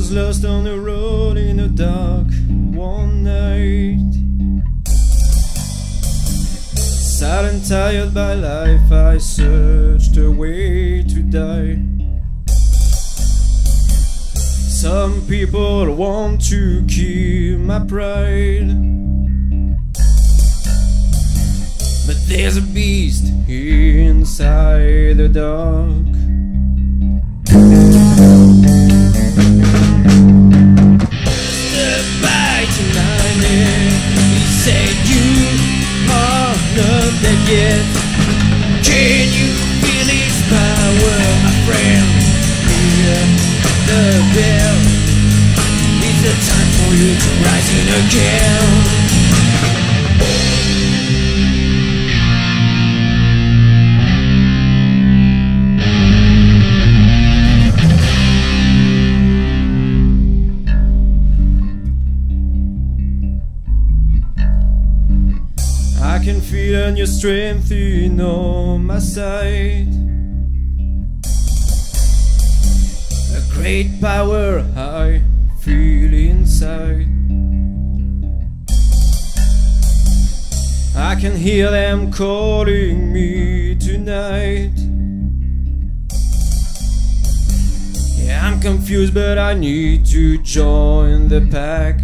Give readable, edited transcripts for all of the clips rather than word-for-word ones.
was lost on the road in the dark one night. Sad and tired by life, I searched a way to die. Some people want to kill my pride, but there's a beast inside the dark. Step by tonight, he said you are not dead yet. Can you feel his power, my friend? Hear the bell. It's the time for you to rise in again. I can feel your strength in on my side. A great power I feel inside. I can hear them calling me tonight. Yeah, I'm confused, but I need to join the pack.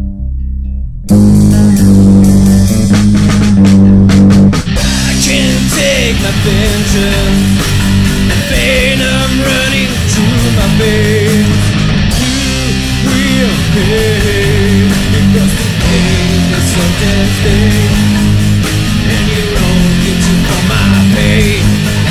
Take my vengeance, the pain I'm running through my veins. You will pay, because the pain is sometimes day, and you don't get to know my pain.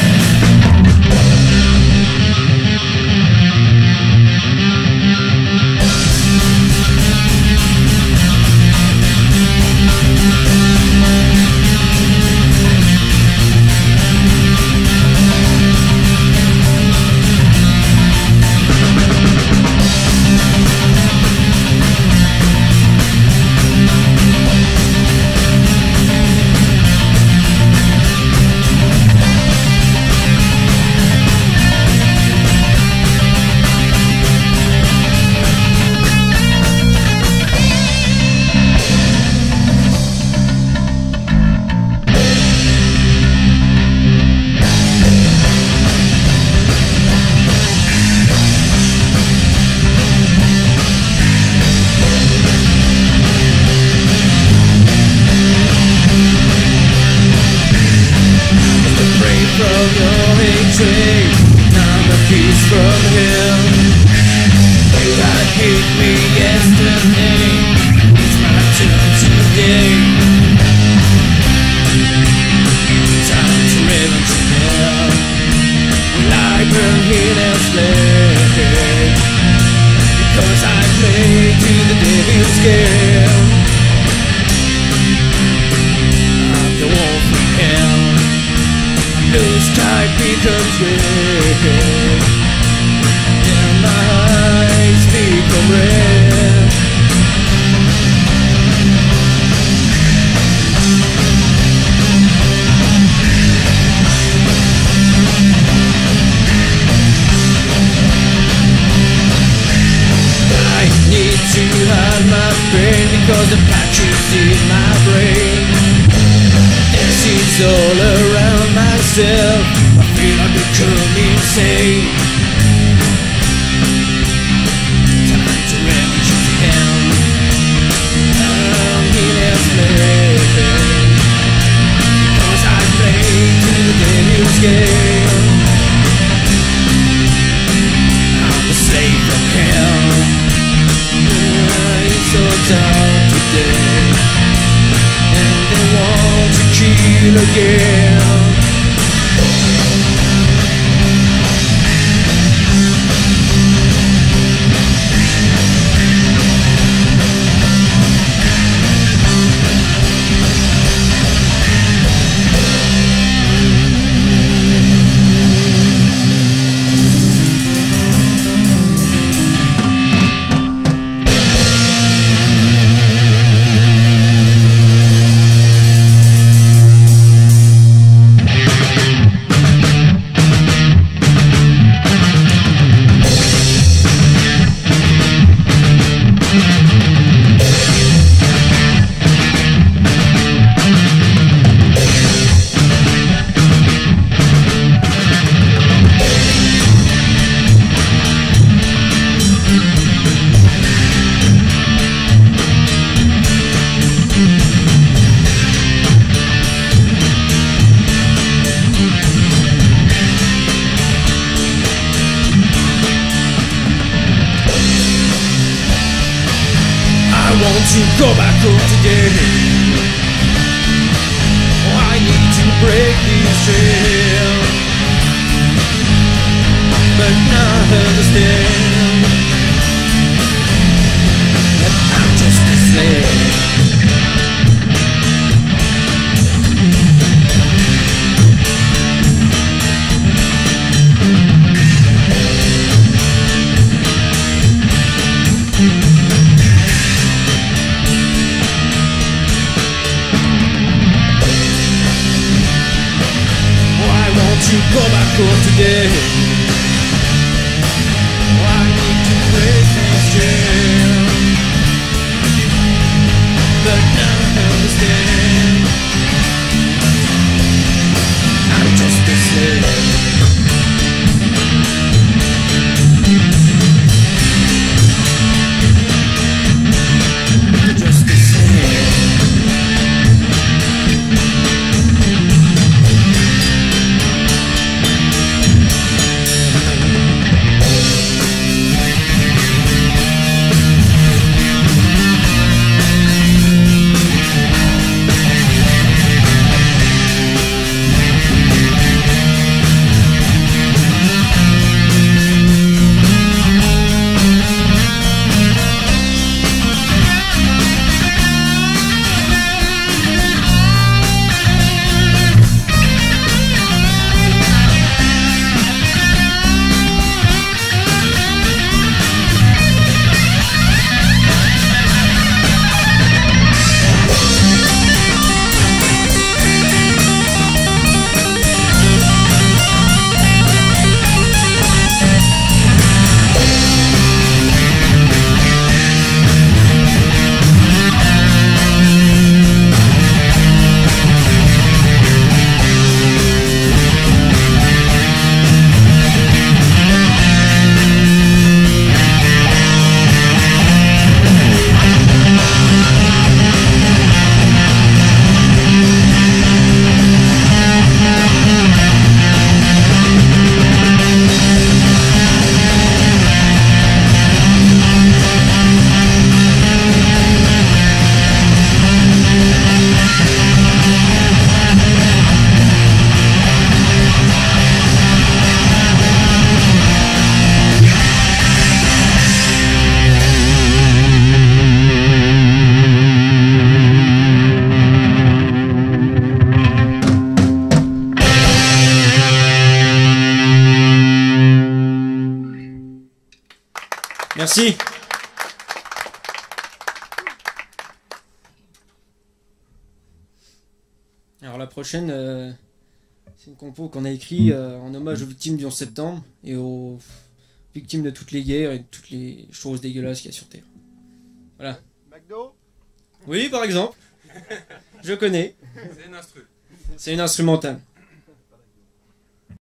I'm a piece from hell. You had hate me yesterday, it's my turn today. Time to revenge hell. Will I burn in a slave? Because I play to the devil's scale. I'm the wolf from hell. The sky becomes red, and my eyes become red. I need to hide my pain, because the patch is in my brain. This is all around myself. I feel I become insane. Time to revenge hell. I'm in a slave, because I play to the devil's scale. I'm a slave from hell. It's so dark today, and they want to kill again. to go back home today. I need to break these trails, but now I understand that I'm just a slave. To go back home today. I need to break these chains, but now I understand I'm just a slave. Just a slave. Merci. Alors la prochaine, c'est une compo qu'on a écrite en hommage aux victimes du 11 septembre et aux victimes de toutes les guerres et de toutes les choses dégueulasses qu'il y a sur Terre. Voilà. McDo ? Oui, par exemple. Je connais. C'est une instru. C'est une instrumentale.